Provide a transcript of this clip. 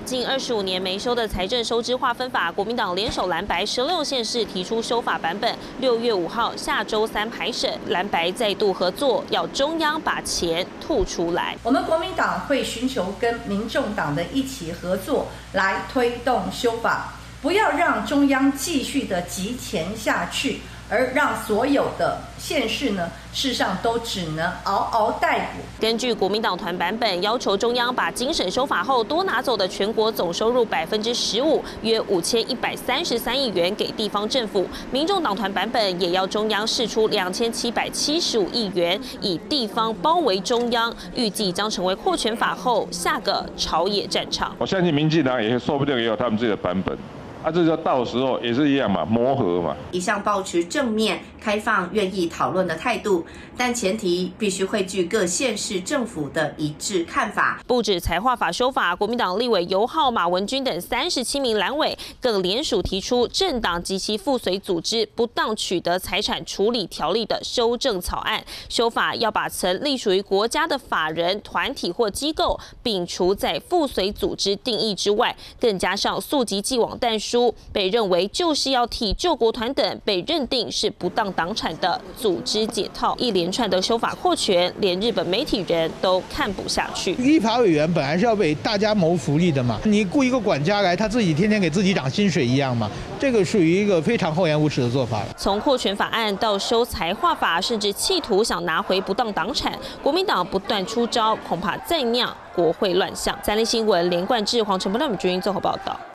近25年没修的财政收支划分法，国民党联手蓝白16县市提出修法版本，6月5号下周3排审，蓝白再度合作，要中央把钱吐出来。 我们国民党会寻求跟民众党的一起合作，来推动修法，不要让中央继续的集钱下去。 而让所有的县市呢，事实上都只能嗷嗷待哺。 根据国民党团版本，要求中央把经审修法后多拿走的全国总收入15%，约5133亿元给地方政府。民众党团版本也要中央释出2775亿元，以地方包围中央，预计将成为扩权法后下个朝野战场。 我相信民进党也说不定也有他们自己的版本。 这就到时候也是一样嘛，磨合嘛。 一向保持正面、开放、愿意讨论的态度，但前提必须汇聚各县市政府的一致看法。 不止财划法修法，国民党立委游浩、马文君等37名蓝委更联署提出政党及其附随组织不当取得财产处理条例的修正草案。修法要把曾隶属于国家的法人、团体或机构摒除在附随组织定义之外，更加上溯及既往但书。 被认为就是要替救国团等被认定是不当党产的组织解套，一连串的修法扩权，连日本媒体人都看不下去。 立法委员本来是要为大家谋福利的嘛，你雇一个管家来，他自己天天给自己涨薪水一样嘛，这个属于一个非常厚颜无耻的做法了。 从扩权法案到修财划法，甚至企图想拿回不当党产，国民党不断出招，恐怕再酿国会乱象。三立新闻连贯至黄晨波、廖美君综合报道。